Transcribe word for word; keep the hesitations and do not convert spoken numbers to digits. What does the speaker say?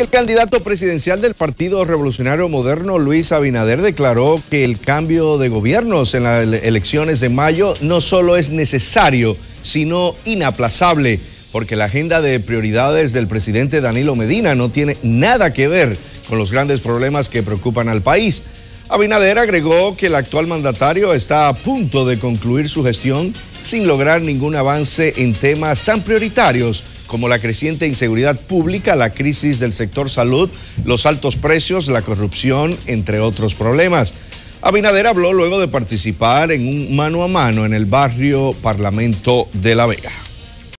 El candidato presidencial del Partido Revolucionario Moderno, Luis Abinader, declaró que el cambio de gobiernos en las elecciones de mayo no solo es necesario, sino inaplazable, porque la agenda de prioridades del presidente Danilo Medina no tiene nada que ver con los grandes problemas que preocupan al país. Abinader agregó que el actual mandatario está a punto de concluir su gestión sin lograr ningún avance en temas tan prioritarios como la creciente inseguridad pública, la crisis del sector salud, los altos precios, la corrupción, entre otros problemas. Abinader habló luego de participar en un mano a mano en el barrio Parlamento de La Vega.